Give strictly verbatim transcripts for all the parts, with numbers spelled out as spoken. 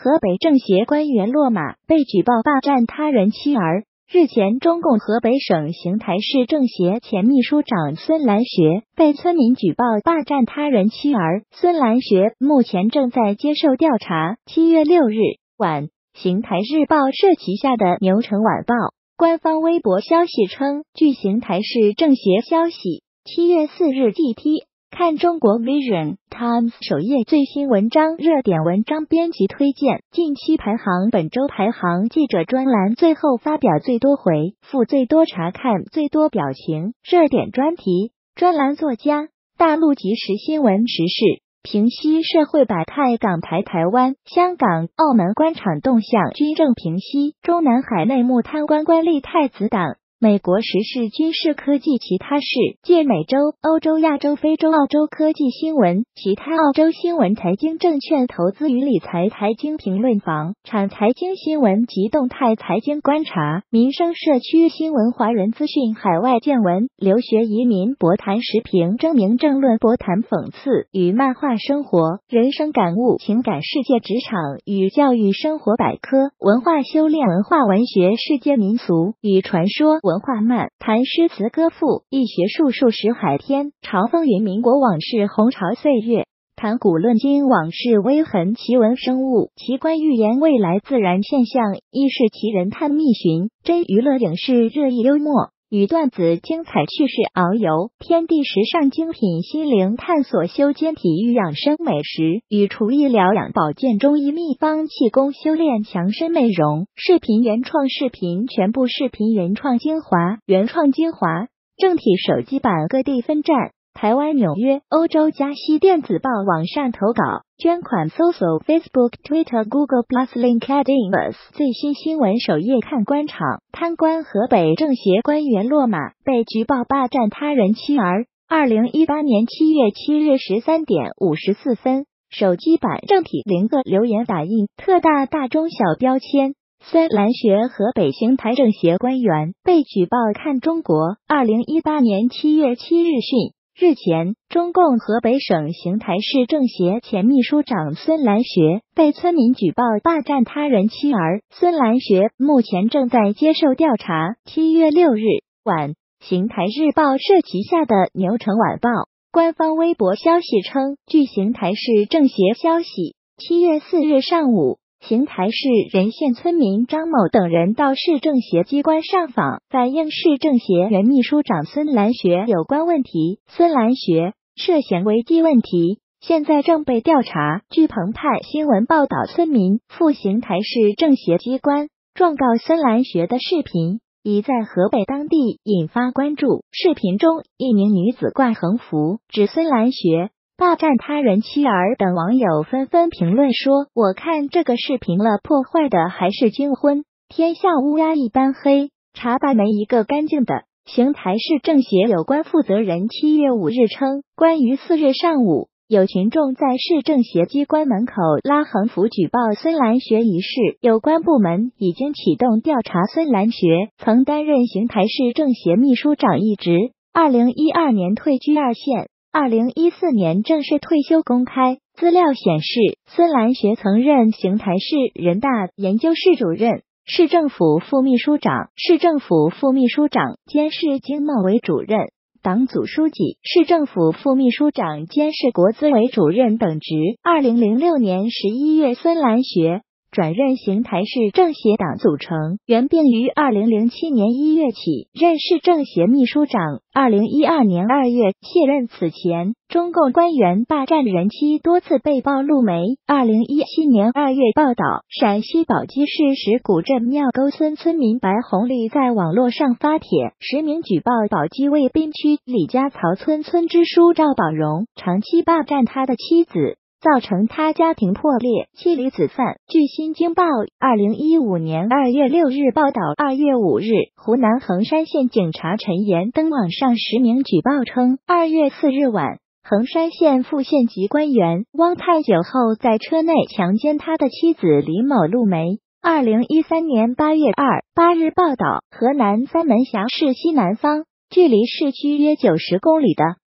河北政协官员落马，被举报霸占他人妻儿。日前，中共河北省邢台市政协前秘书长孙兰学被村民举报霸占他人妻儿，孙兰学目前正在接受调查。七月六日晚，邢台日报社旗下的牛城晚报官方微博消息称，据邢台市政协消息，七月四日 T T 看中国 Vision Times 首页最新文章热点文章编辑推荐，近期排行本周排行记者专栏最后发表最多回复最多查看最多表情热点专题专栏作家，大陆即时新闻时事，平息社会百态，港台台湾、香港、澳门官场动向均正平息，中南海内幕贪官官吏太子党。美国时事、军事、科技其他事界，美洲、欧洲、亚洲、非洲、澳洲科技新闻，其他澳洲新闻，财经、证券投资与理财，财经评论房产财经新闻及动态财经观察，民生社区新闻，华人资讯，海外见闻，留学移民博谈时评，争名政论博谈讽刺与漫画生活，人生感悟，情感世界，职场与教育，生活百科，文化修炼，文化文学，世界民俗与传说，文化漫谈诗词歌赋，易学术数十海天，嘲风云民国往事，红潮岁月，谈古论今往事微痕，奇闻生物，奇观预言未来自然现象，亦是奇人探秘寻，真娱乐影视热议幽默与段子，精彩趣事遨游，天地时尚精品，心灵探索，修间体育养生美食与厨艺疗养保健中医秘方，气功修炼强身美容，视频原创视频全部视频原创精华原创精华正体手机版各地分站，台湾纽约、欧洲加西电子报网上投稿捐款，搜索 Facebook、Twitter、Google Plus、LinkedIn。最新新闻首页看官场，贪官河北政协官员落马，被举报霸占他人妻儿。二零一八年七月七日十三点五十四分，手机版正体零个留言打印，特大大中小标签。孙兰学河北邢台政协官员被举报看中国。二零一八年七月七日讯。日前，中共河北省邢台市政协前秘书长孙兰学被村民举报霸占他人妻儿，孙兰学目前正在接受调查。七月六日晚，邢台日报社旗下的牛城晚报官方微博消息称，据邢台市政协消息，七月四日上午，邢台市仁县村民张某等人到市政协机关上访，反映市政协原秘书长孙兰学有关问题。孙兰学涉嫌违纪问题，现在正被调查。据澎湃新闻报道，村民赴邢台市政协机关状告孙兰学的视频已在河北当地引发关注。视频中，一名女子挂横幅指孙兰学霸占他人妻儿等，网友纷纷评论说，我看这个视频了，破坏的还是军婚，天下乌鸦一般黑，茶吧没一个干净的。邢台市政协有关负责人七月五日称，关于四日上午有群众在市政协机关门口拉横幅举报孙兰学一事，有关部门已经启动调查。孙兰学曾担任邢台市政协秘书长一职，二零一二年退居二线，二零一四年正式退休。公开资料显示，孙兰学曾任邢台市人大研究室主任、市政府副秘书长、市政府副秘书长兼市经贸委主任、党组书记、市政府副秘书长兼市国资委主任等职。二零零六年十一月，孙兰学转任邢台市政协党组成员，并于二零零七年一月起任市政协秘书长。二零一二年二月卸任。此前，中共官员霸占人妻多次被曝露媒。二零一七年二月报道，陕西宝鸡市石鼓镇庙沟村村民白红丽在网络上发帖，实名举报宝鸡卫滨区李家槽村村支书赵宝荣长期霸占他的妻子，造成他家庭破裂，妻离子散。据新京报二零一五年二月六日报道，二月五日，湖南衡山县警察陈岩登网上实名举报称，二月四日晚，衡山县副县级官员汪泰酒后在车内强奸他的妻子李某露媒。二零一三年八月二八日报道，河南三门峡市西南方，距离市区约九十公里的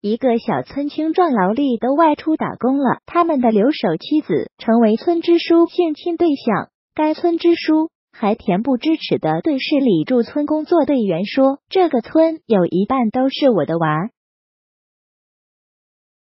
一个小村青壮劳力都外出打工了，他们的留守妻子成为村支书性侵对象。该村支书还恬不知耻地对市里驻村工作队员说：“这个村有一半都是我的娃，